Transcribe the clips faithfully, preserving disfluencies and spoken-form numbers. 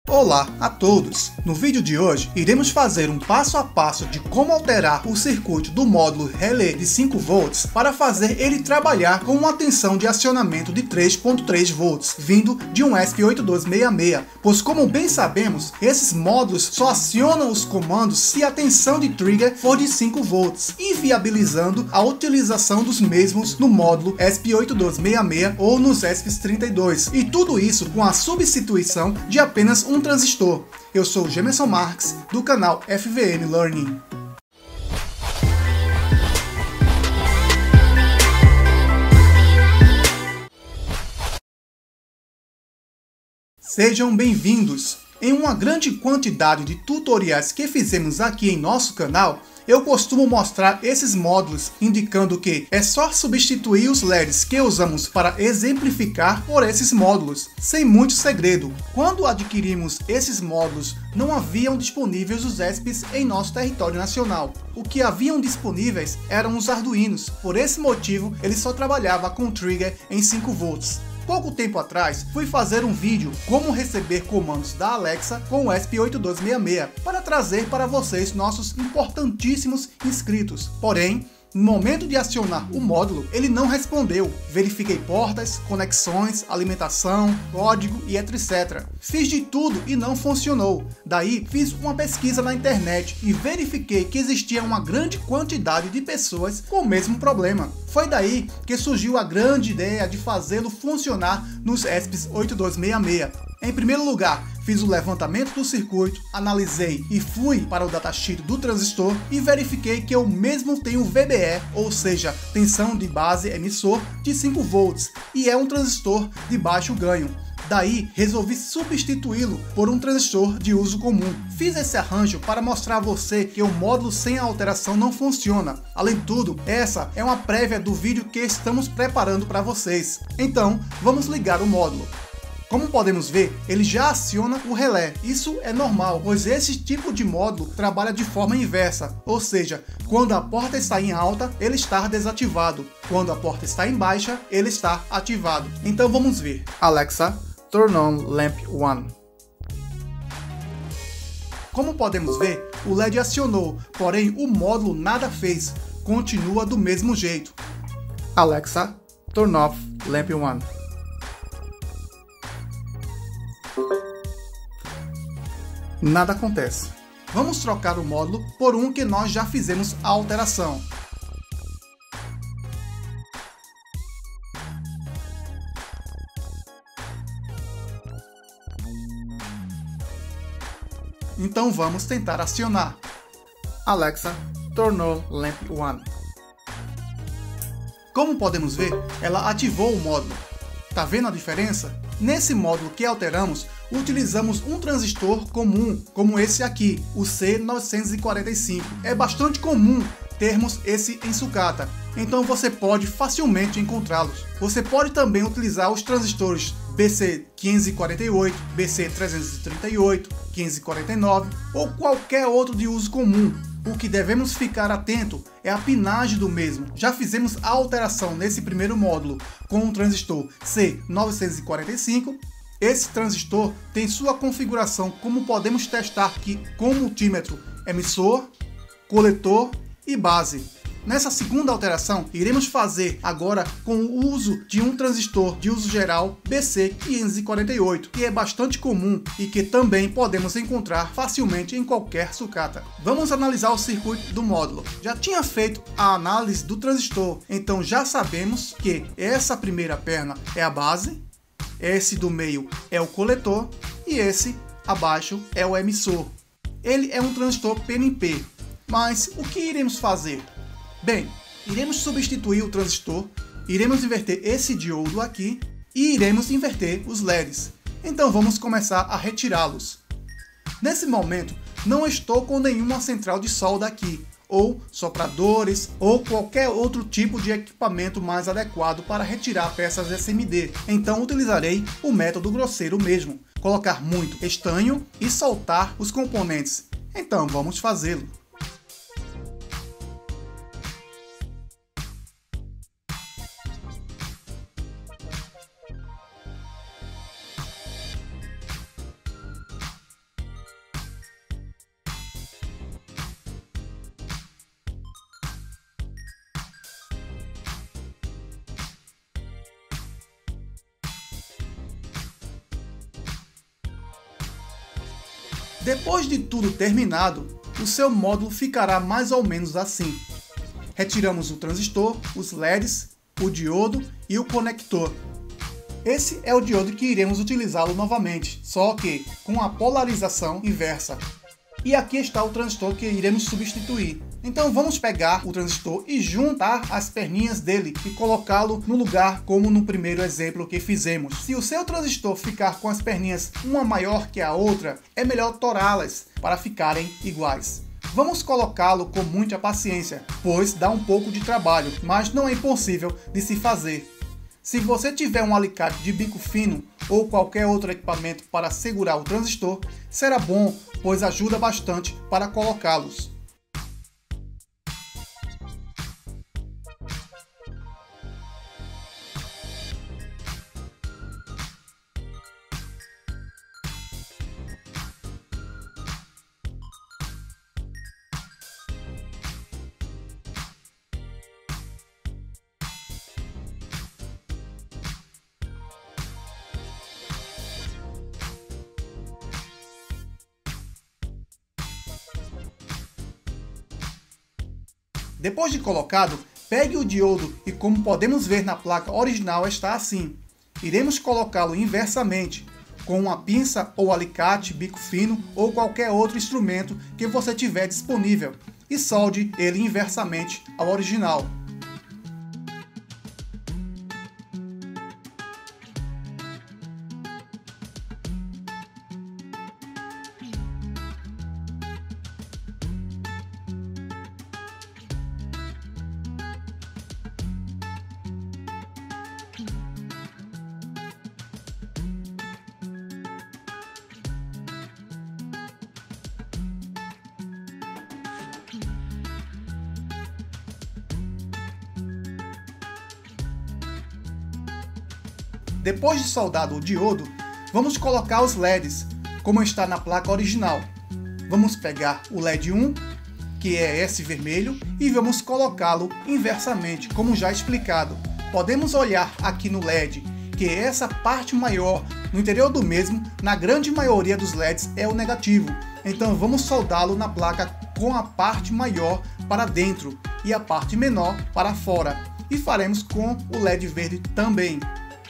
Olá a todos! No vídeo de hoje, iremos fazer um passo a passo de como alterar o circuito do módulo relé de cinco volts para fazer ele trabalhar com uma tensão de acionamento de três ponto três volts, vindo de um E S P oito dois seis seis, pois como bem sabemos, esses módulos só acionam os comandos se a tensão de trigger for de cinco volts, inviabilizando a utilização dos mesmos no módulo E S P oito dois seis seis ou nos E S Ps trinta e dois, e tudo isso com a substituição de apenas um transistor. Eu sou o Gemerson Marques, do canal F V M Learning. Sejam bem-vindos! Em uma grande quantidade de tutoriais que fizemos aqui em nosso canal, eu costumo mostrar esses módulos, indicando que é só substituir os L E Ds que usamos para exemplificar por esses módulos, sem muito segredo. Quando adquirimos esses módulos, não haviam disponíveis os E S Ps em nosso território nacional. O que haviam disponíveis eram os Arduinos, por esse motivo ele só trabalhava com trigger em cinco volts. Pouco tempo atrás, fui fazer um vídeo como receber comandos da Alexa com o E S P oito dois seis seis para trazer para vocês nossos importantíssimos inscritos. Porém, no momento de acionar o módulo, ele não respondeu. Verifiquei portas, conexões, alimentação, código e etcétera. Fiz de tudo e não funcionou. Daí fiz uma pesquisa na internet e verifiquei que existia uma grande quantidade de pessoas com o mesmo problema. Foi daí que surgiu a grande ideia de fazê-lo funcionar nos E S Ps oito dois seis seis. Em primeiro lugar, fiz o levantamento do circuito, analisei e fui para o datasheet do transistor e verifiquei que eu mesmo tenho V B E, ou seja, tensão de base emissor de cinco volts, e é um transistor de baixo ganho. Daí, resolvi substituí-lo por um transistor de uso comum. Fiz esse arranjo para mostrar a você que o módulo sem a alteração não funciona. Além de tudo, essa é uma prévia do vídeo que estamos preparando para vocês. Então, vamos ligar o módulo. Como podemos ver, ele já aciona o relé. Isso é normal, pois esse tipo de módulo trabalha de forma inversa, ou seja, quando a porta está em alta, ele está desativado. Quando a porta está em baixa, ele está ativado. Então vamos ver. Alexa, turn on lamp one. Como podemos ver, o L E D acionou, porém o módulo nada fez, continua do mesmo jeito. Alexa, turn off lamp one. Nada acontece. Vamos trocar o módulo por um que nós já fizemos a alteração. Então vamos tentar acionar. Alexa, turn on lamp one. Como podemos ver, ela ativou o módulo. Tá vendo a diferença? Nesse módulo que alteramos, utilizamos um transistor comum, como esse aqui, o C novecentos e quarenta e cinco. É bastante comum termos esse em sucata, então você pode facilmente encontrá-los. Você pode também utilizar os transistores B C quinhentos e quarenta e oito, B C trezentos e trinta e oito, quinhentos e quarenta e nove ou qualquer outro de uso comum. O que devemos ficar atento é a pinagem do mesmo. Já fizemos a alteração nesse primeiro módulo com o transistor C novecentos e quarenta e cinco. Esse transistor tem sua configuração, como podemos testar aqui, com multímetro emissor, coletor e base. Nessa segunda alteração, iremos fazer agora com o uso de um transistor de uso geral B C quinhentos e quarenta e oito, que é bastante comum e que também podemos encontrar facilmente em qualquer sucata. Vamos analisar o circuito do módulo. Já tinha feito a análise do transistor, então já sabemos que essa primeira perna é a base, esse do meio é o coletor e esse abaixo é o emissor. Ele é um transistor P N P, mas o que iremos fazer? Bem, iremos substituir o transistor, iremos inverter esse diodo aqui e iremos inverter os L E Ds. Então vamos começar a retirá-los. Nesse momento, não estou com nenhuma central de solda aqui, ou sopradores, ou qualquer outro tipo de equipamento mais adequado para retirar peças S M D. Então utilizarei o método grosseiro mesmo, colocar muito estanho e soltar os componentes. Então vamos fazê-lo. Depois de tudo terminado, o seu módulo ficará mais ou menos assim. Retiramos o transistor, os L E Ds, o diodo e o conector. Esse é o diodo que iremos utilizá-lo novamente, só que com a polarização inversa. E aqui está o transistor que iremos substituir. Então vamos pegar o transistor e juntar as perninhas dele e colocá-lo no lugar como no primeiro exemplo que fizemos. Se o seu transistor ficar com as perninhas uma maior que a outra, é melhor torá-las para ficarem iguais. Vamos colocá-lo com muita paciência, pois dá um pouco de trabalho, mas não é impossível de se fazer. Se você tiver um alicate de bico fino ou qualquer outro equipamento para segurar o transistor, será bom, pois ajuda bastante para colocá-los. Depois de colocado, pegue o diodo e, como podemos ver na placa original, está assim. Iremos colocá-lo inversamente, com uma pinça ou alicate, bico fino ou qualquer outro instrumento que você tiver disponível, e solde ele inversamente ao original. Depois de soldado o diodo, vamos colocar os L E Ds, como está na placa original. Vamos pegar o L E D um, que é esse vermelho, e vamos colocá-lo inversamente, como já explicado. Podemos olhar aqui no L E D, que essa parte maior no interior do mesmo, na grande maioria dos L E Ds, é o negativo. Então vamos soldá-lo na placa com a parte maior para dentro e a parte menor para fora. E faremos com o L E D verde também.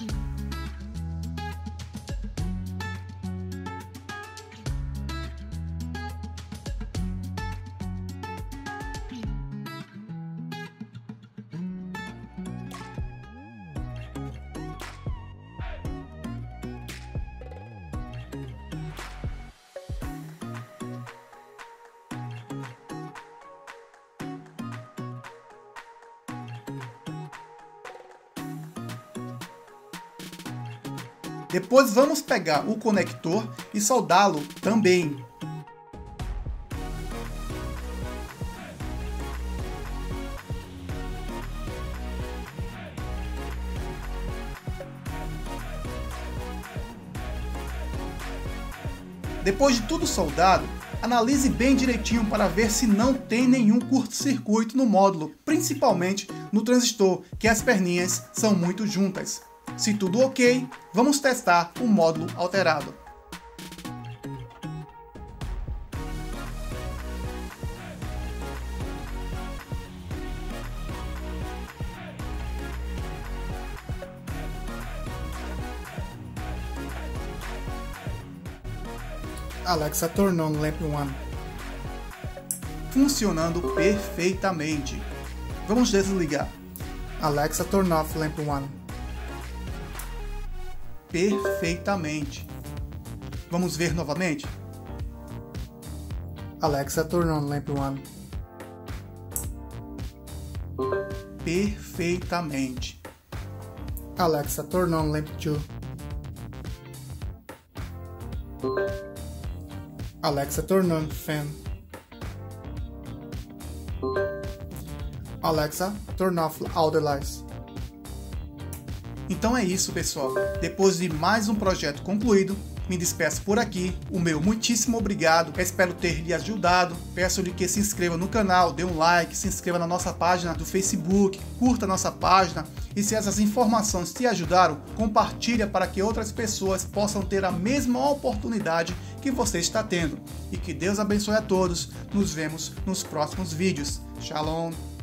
Depois vamos pegar o conector e soldá-lo também. Depois de tudo soldado, analise bem direitinho para ver se não tem nenhum curto-circuito no módulo, principalmente no transistor, que as perninhas são muito juntas. Se tudo ok, vamos testar o módulo alterado. Alexa, turn on lamp one. Funcionando perfeitamente. Vamos desligar. Alexa, turn off lamp one. Perfeitamente. Vamos ver novamente. Alexa, turn on lamp one. Perfeitamente. Alexa, turn on lamp two. Alexa, turn on fan. Alexa, turn off all the lights. Então é isso, pessoal. Depois de mais um projeto concluído, me despeço por aqui. O meu muitíssimo obrigado. Espero ter lhe ajudado. Peço-lhe que se inscreva no canal, dê um like, se inscreva na nossa página do Facebook, curta a nossa página. E se essas informações te ajudaram, compartilha para que outras pessoas possam ter a mesma oportunidade que você está tendo. E que Deus abençoe a todos. Nos vemos nos próximos vídeos. Shalom!